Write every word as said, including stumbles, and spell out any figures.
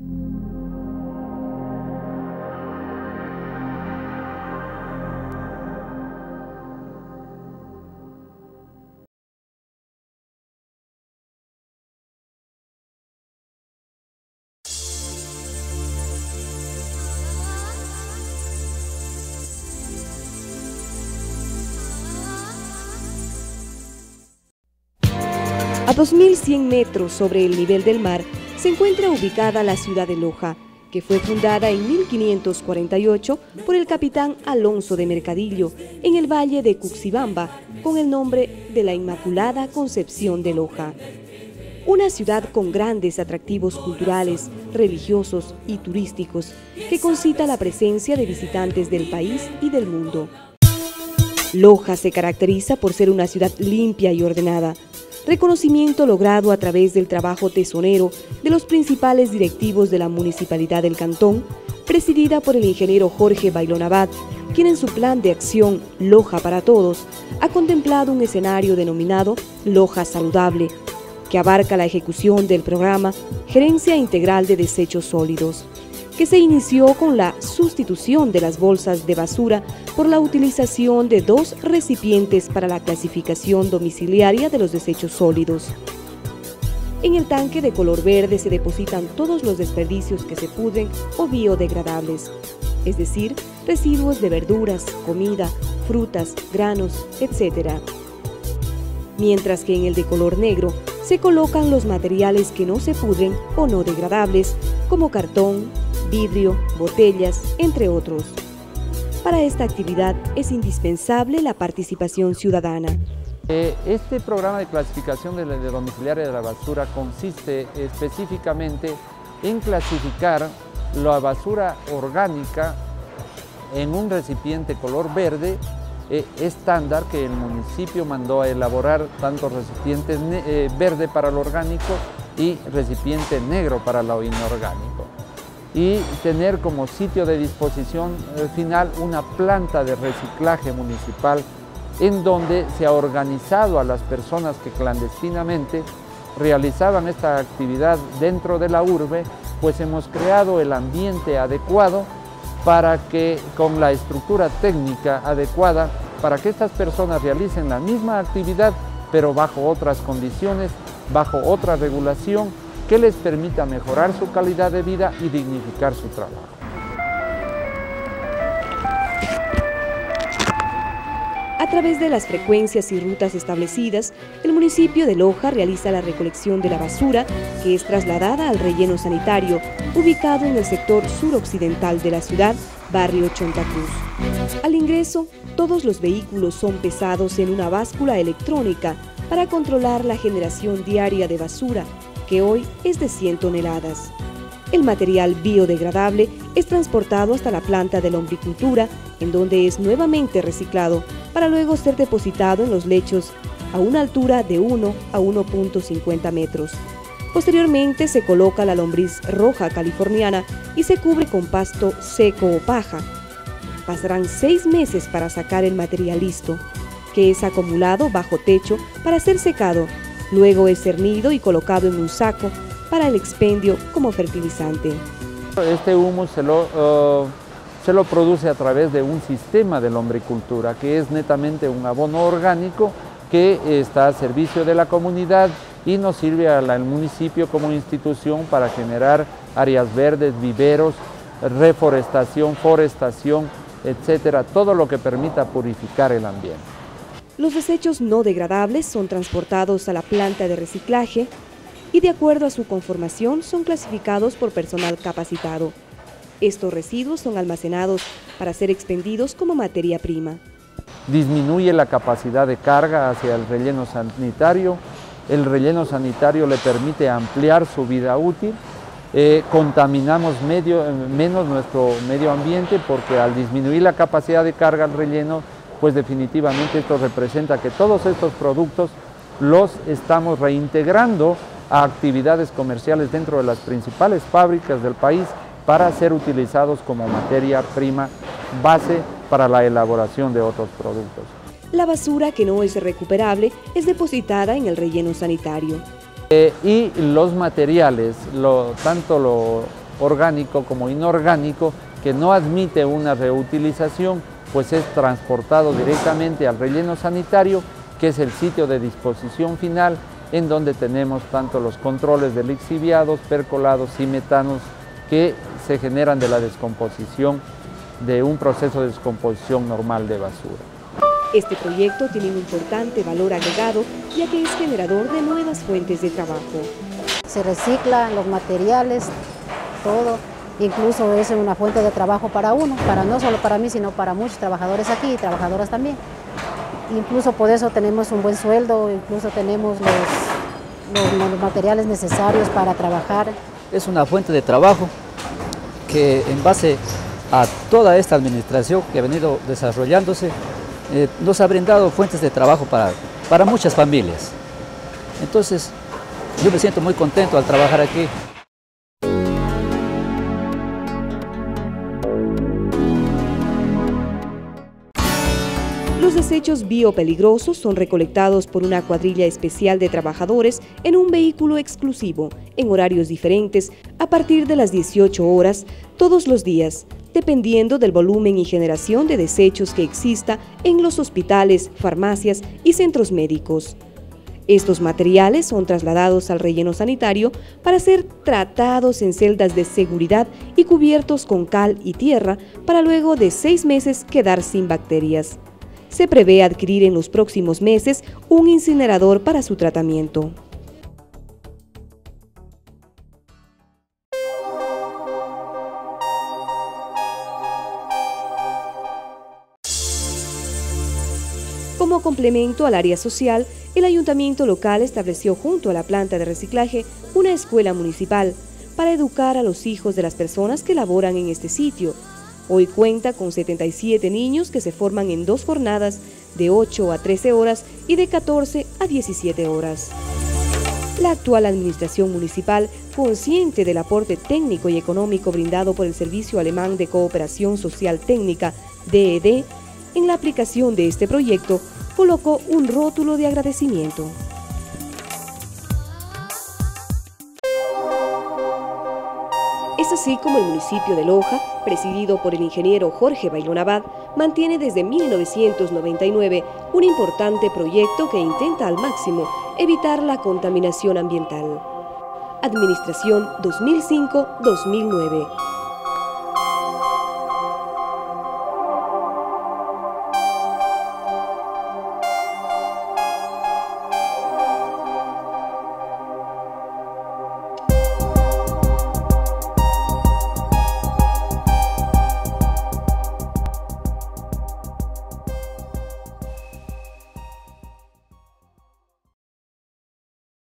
A dos mil cien metros sobre el nivel del mar se encuentra ubicada la ciudad de Loja, que fue fundada en mil quinientos cuarenta y ocho por el capitán Alonso de Mercadillo en el valle de Cuxibamba con el nombre de la Inmaculada Concepción de Loja. Una ciudad con grandes atractivos culturales, religiosos y turísticos que concita la presencia de visitantes del país y del mundo. Loja se caracteriza por ser una ciudad limpia y ordenada, reconocimiento logrado a través del trabajo tesonero de los principales directivos de la Municipalidad del Cantón, presidida por el ingeniero Jorge Bailón Abad, quien en su plan de acción Loja para Todos ha contemplado un escenario denominado Loja Saludable, que abarca la ejecución del programa Gerencia Integral de Desechos Sólidos, que se inició con la sustitución de las bolsas de basura por la utilización de dos recipientes para la clasificación domiciliaria de los desechos sólidos. En el tanque de color verde se depositan todos los desperdicios que se pudren o biodegradables, es decir, residuos de verduras, comida, frutas, granos, etcétera. Mientras que en el de color negro se colocan los materiales que no se pudren o no degradables, como cartón, vidrio, botellas, entre otros. Para esta actividad es indispensable la participación ciudadana. Este programa de clasificación de, de domiciliaria de la basura consiste específicamente en clasificar la basura orgánica en un recipiente color verde eh, estándar que el municipio mandó a elaborar, tanto recipiente eh, verde para lo orgánico y recipiente negro para lo inorgánico, y tener como sitio de disposición eh, final una planta de reciclaje municipal en donde se ha organizado a las personas que clandestinamente realizaban esta actividad dentro de la urbe, pues hemos creado el ambiente adecuado para que, con la estructura técnica adecuada, para que estas personas realicen la misma actividad, pero bajo otras condiciones, bajo otra regulación, que les permita mejorar su calidad de vida y dignificar su trabajo. A través de las frecuencias y rutas establecidas, el municipio de Loja realiza la recolección de la basura, que es trasladada al relleno sanitario, ubicado en el sector suroccidental de la ciudad, barrio Chonta Cruz. Al ingreso, todos los vehículos son pesados en una báscula electrónica para controlar la generación diaria de basura, que hoy es de cien toneladas. El material biodegradable es transportado hasta la planta de lombricultura, en donde es nuevamente reciclado, para luego ser depositado en los lechos a una altura de uno a uno punto cincuenta metros. Posteriormente se coloca la lombriz roja californiana y se cubre con pasto seco o paja. Pasarán seis meses para sacar el material listo, que es acumulado bajo techo para ser secado. Luego es cernido y colocado en un saco para el expendio como fertilizante. Este humus se lo, uh, se lo produce a través de un sistema de lombricultura, que es netamente un abono orgánico que está a servicio de la comunidad y nos sirve al municipio como institución para generar áreas verdes, viveros, reforestación, forestación, etcétera, todo lo que permita purificar el ambiente. Los desechos no degradables son transportados a la planta de reciclaje y, de acuerdo a su conformación, son clasificados por personal capacitado. Estos residuos son almacenados para ser expendidos como materia prima. Disminuye la capacidad de carga hacia el relleno sanitario. El relleno sanitario le permite ampliar su vida útil. Eh, contaminamos medio, menos nuestro medio ambiente, porque al disminuir la capacidad de carga al relleno, pues definitivamente esto representa que todos estos productos los estamos reintegrando a actividades comerciales dentro de las principales fábricas del país para ser utilizados como materia prima base para la elaboración de otros productos. La basura que no es recuperable es depositada en el relleno sanitario. Eh, y los materiales, lo, tanto lo orgánico como inorgánico que no admite una reutilización, pues es transportado directamente al relleno sanitario, que es el sitio de disposición final, en donde tenemos tanto los controles de lixiviados, percolados y metanos que se generan de la descomposición, de un proceso de descomposición normal de basura. Este proyecto tiene un importante valor agregado, ya que es generador de nuevas fuentes de trabajo. Se reciclan los materiales, todo, incluso es una fuente de trabajo para uno, para no solo para mí, sino para muchos trabajadores aquí y trabajadoras también. Incluso por eso tenemos un buen sueldo, incluso tenemos los, los, los materiales necesarios para trabajar. Es una fuente de trabajo que en base a toda esta administración que ha venido desarrollándose, eh, nos ha brindado fuentes de trabajo para, para muchas familias. Entonces, yo me siento muy contento al trabajar aquí. Los desechos biopeligrosos son recolectados por una cuadrilla especial de trabajadores en un vehículo exclusivo, en horarios diferentes, a partir de las dieciocho horas, todos los días, dependiendo del volumen y generación de desechos que exista en los hospitales, farmacias y centros médicos. Estos materiales son trasladados al relleno sanitario para ser tratados en celdas de seguridad y cubiertos con cal y tierra para luego de seis meses quedar sin bacterias. Se prevé adquirir en los próximos meses un incinerador para su tratamiento. Como complemento al área social, el ayuntamiento local estableció junto a la planta de reciclaje una escuela municipal para educar a los hijos de las personas que laboran en este sitio. Hoy cuenta con setenta y siete niños que se forman en dos jornadas de ocho a trece horas y de catorce a diecisiete horas. La actual administración municipal, consciente del aporte técnico y económico brindado por el Servicio Alemán de Cooperación Social Técnica, D E D, en la aplicación de este proyecto, colocó un rótulo de agradecimiento. Es así como el municipio de Loja, presidido por el ingeniero Jorge Bailón Abad, mantiene desde mil novecientos noventa y nueve un importante proyecto que intenta al máximo evitar la contaminación ambiental. Administración dos mil cinco a dos mil nueve.